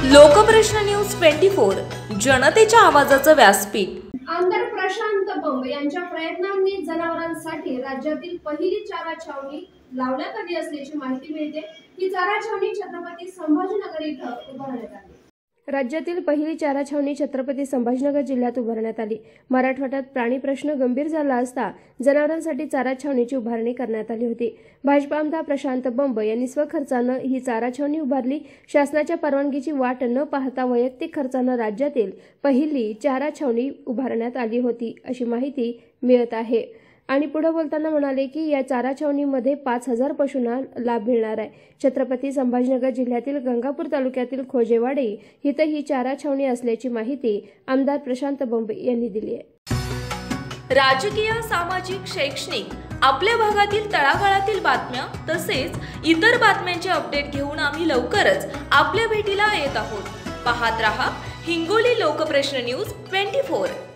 Lokprashna news 24 जनतेच्या आवाजाचं व्यासपीठ। आमदार प्रशांत बंब यांच्या प्रयत्नांनी जनावरांसाठी राज्यातील पहिली चारा छावणी लावण्यात आली असल्याची माहिती मिळते। ही चारा छावणी छत्रपती संभाजीनगर इथं उभारण्यात आली। राज्यातील पहिली चारा छावणी छत्रपती संभाजीनगर जिल्ह्यात उभारण्यात आली। मराठवाड्यात प्राणी प्रश्न गंभीर झाला असता जनावरांसाठी चारा छावणीची उभारणी करण्यात आली होती। भाजप आमदार प्रशांत बंब यांनी स्वखर्चाने ही चारा छावणी उभारली। शासनाच्या परवानगीची वाट न पाहता वैयक्तिक खर्चाने राज्यातील पहिली चारा छावणी उभारण्यात आली होती अशी माहिती मिळत आहे। आणि पुढे बोलताना म्हणाले की या चारा छावणीमध्ये 5000 पशूंना लाभ मिळणार आहे। छत्रपती संभाजीनगर जिल्ह्यातील गंगापूर तालुक्यातील खोजेवाडी इथं ही चारा छावणी असल्याची माहिती आमदार प्रशांत बंब यांनी दिली आहे। राजकीय, सामाजिक, शैक्षणिक आपल्या भागातील तळागाळातील बातम्या तसेच इतर बातम्यांचे अपडेट घेऊन आम्ही लवकरच आपल्या भेटीला येत आहोत। पाहत रहा हिंगोली लोकप्रश्न न्यूज 24।